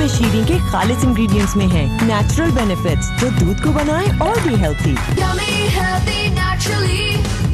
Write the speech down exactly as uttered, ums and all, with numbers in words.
ये शीरी के खालिस इंग्रेडिएंट्स में है। नेचुरल बेनिफिट्स जो दूध को बनाए और भी हेल्थी। Yummy, healthy, naturally.